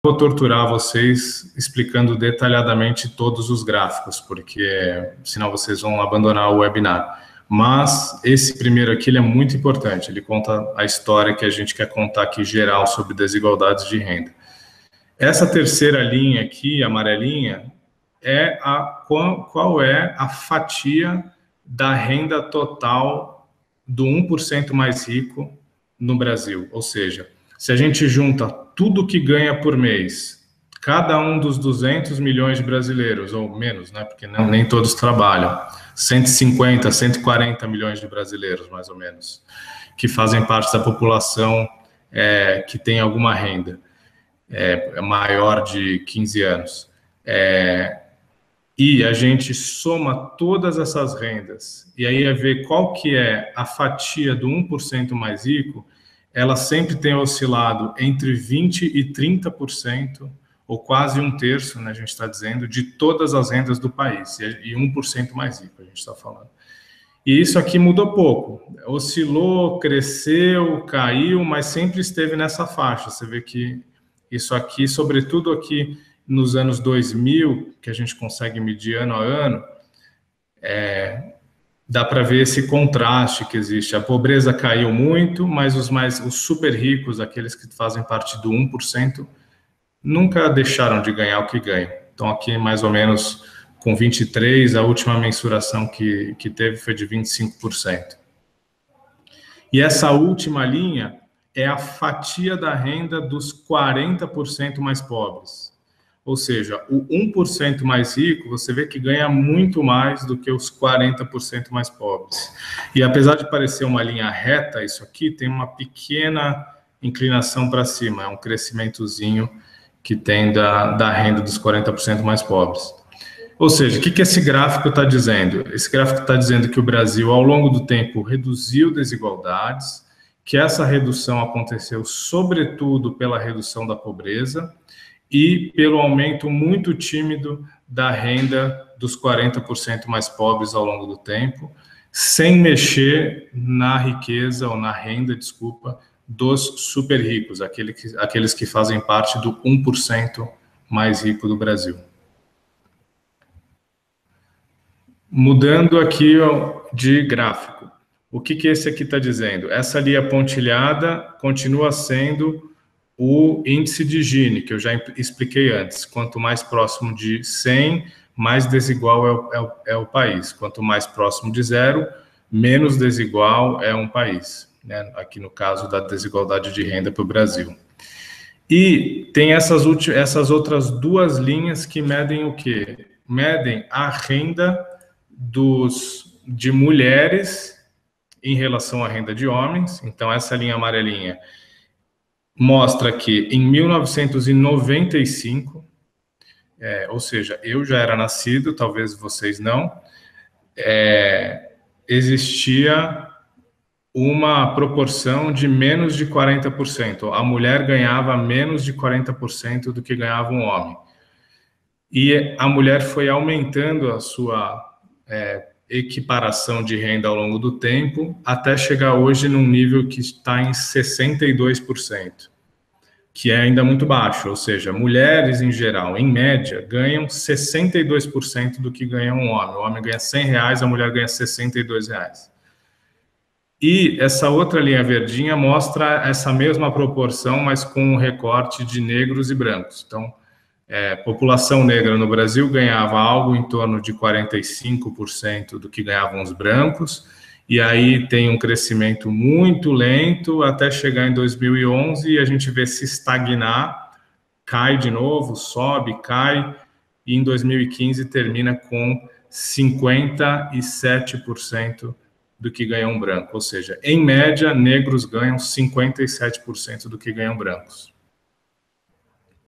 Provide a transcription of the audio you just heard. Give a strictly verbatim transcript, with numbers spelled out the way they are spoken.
vou torturar vocês explicando detalhadamente todos os gráficos, porque senão vocês vão abandonar o webinar. Mas esse primeiro aqui ele é muito importante, ele conta a história que a gente quer contar aqui geral sobre desigualdades de renda. Essa terceira linha aqui, amarelinha, é a, qual, qual é a fatia da renda total do um por cento mais rico no Brasil. Ou seja, se a gente junta tudo que ganha por mês, cada um dos duzentos milhões de brasileiros, ou menos, né, porque não, nem todos trabalham, cento e cinquenta, cento e quarenta milhões de brasileiros, mais ou menos, que fazem parte da população é, que tem alguma renda é, maior de quinze anos. É, e a gente soma todas essas rendas, e aí é ver qual que é a fatia do um por cento mais rico, ela sempre tem oscilado entre vinte por cento e trinta por cento, ou quase um terço, né, a gente está dizendo, de todas as rendas do país, e um por cento mais rico, a gente está falando. E isso aqui mudou pouco, oscilou, cresceu, caiu, mas sempre esteve nessa faixa. Você vê que isso aqui, sobretudo aqui nos anos dois mil, que a gente consegue medir ano a ano, é, dá para ver esse contraste que existe. A pobreza caiu muito, mas os mais, os super ricos, aqueles que fazem parte do um por cento, nunca deixaram de ganhar o que ganham. Então aqui mais ou menos com vinte e três, a última mensuração que, que teve foi de vinte e cinco por cento. E essa última linha é a fatia da renda dos quarenta por cento mais pobres. Ou seja, o um por cento mais rico, você vê que ganha muito mais do que os quarenta por cento mais pobres. E apesar de parecer uma linha reta, isso aqui tem uma pequena inclinação para cima, é um crescimentozinho que tem da, da renda dos quarenta por cento mais pobres. Ou seja, o que, que esse gráfico está dizendo? Esse gráfico está dizendo que o Brasil, ao longo do tempo, reduziu desigualdades, que essa redução aconteceu sobretudo pela redução da pobreza e pelo aumento muito tímido da renda dos quarenta por cento mais pobres ao longo do tempo, sem mexer na riqueza ou na renda, desculpa, dos super ricos, aqueles que, aqueles que fazem parte do um por cento mais rico do Brasil. Mudando aqui de gráfico, o que, que esse aqui está dizendo? Essa linha pontilhada continua sendo o índice de Gini, que eu já expliquei antes. Quanto mais próximo de cem, mais desigual é o, é o, é o país. Quanto mais próximo de zero, menos desigual é um país, né? Aqui no caso da desigualdade de renda para o Brasil. E tem essas, essas outras duas linhas que medem o quê? Medem a renda dos, de mulheres em relação à renda de homens. Então, essa linha amarelinha mostra que em mil novecentos e noventa e cinco, é, ou seja, eu já era nascido, talvez vocês não, é, existia uma proporção de menos de quarenta por cento. A mulher ganhava menos de quarenta por cento do que ganhava um homem. E a mulher foi aumentando a sua é, equiparação de renda ao longo do tempo, até chegar hoje num nível que está em sessenta e dois por cento, que é ainda muito baixo, ou seja, mulheres em geral, em média, ganham sessenta e dois por cento do que ganha um homem. O homem ganha cem reais, a mulher ganha sessenta e dois reais. E essa outra linha verdinha mostra essa mesma proporção, mas com um recorte de negros e brancos. Então, É, população negra no Brasil ganhava algo em torno de quarenta e cinco por cento do que ganhavam os brancos, e aí tem um crescimento muito lento até chegar em dois mil e onze e a gente vê se estagnar, cai de novo, sobe, cai, e em dois mil e quinze termina com cinquenta e sete por cento do que ganha um branco, ou seja, em média, negros ganham cinquenta e sete por cento do que ganham brancos.